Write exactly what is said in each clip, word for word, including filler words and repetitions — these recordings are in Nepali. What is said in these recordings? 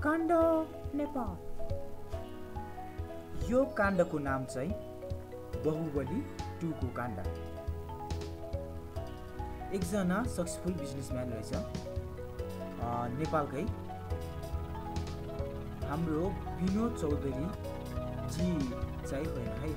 काण्ड नेपाल। यो काण्डको नाम चाहिँ बाहुबली टू को काण्ड। एकजना सक्सेसफुल बिजनेसम्यान रहेछ नेपालकै, हाम्रो विनोद चौधरी जी चाहिँ होइन है।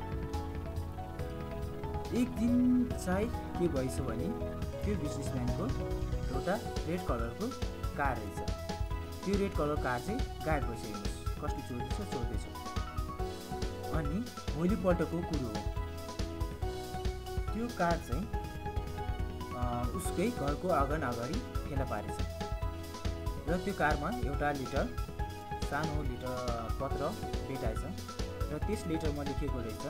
एक दिन चाहिँ के भएछ भने त्यो बिजनेसम्यानको एउटा रेड कलरको कार रहेछ। त्यो रेड कलर कार चाहिँ गायब भइसकेको, कसले चोर्दैछ चोर्दैछ। अनि भोलिपल्टको कुरो हो, त्यो कार चाहिँ उसकै घरको आँगन अगाडि फेला पारेछ र त्यो कारमा एउटा लिटर सानो लिटर पत्र भेटाएछ र त्यस लेटरमा लेखेको रहेछ,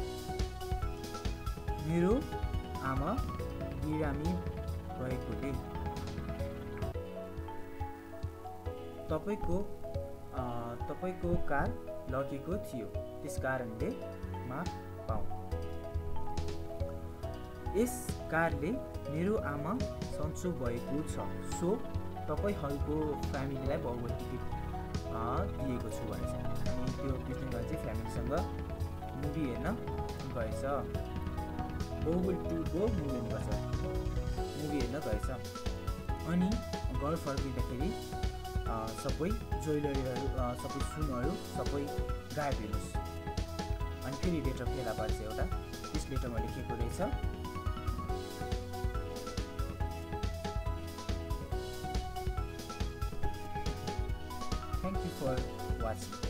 मेरो आमा बिरामी भएकोले तपाईको तपाईको कार लडेको थियो, त्यस कारणले माफ पाऊ। यस कारले मेरो आमा सन्चो भएको छ, सो तपाईहरूको फ्यामिलीलाई बाहुबली टिकट दिएको छु भनेछ। अनि त्यो बिजनेसम्यान चाहिँ फ्यामिलीसँग मुभी हेर्न गएछ, बाहुबली टू को मुभी हेर्न गएछ मुभी हेर्न गएछ अनि घर फर्किँदाखेरि सबै ज्वेलरीहरू सबै सुनहरू सबै गायब हेर्नुहोस्। अनि फेरि लेटर फेला पारेछ एउटा, त्यस लेटरमा लेखेको रहेछ, थ्याङ्क यू फर वाचिङ।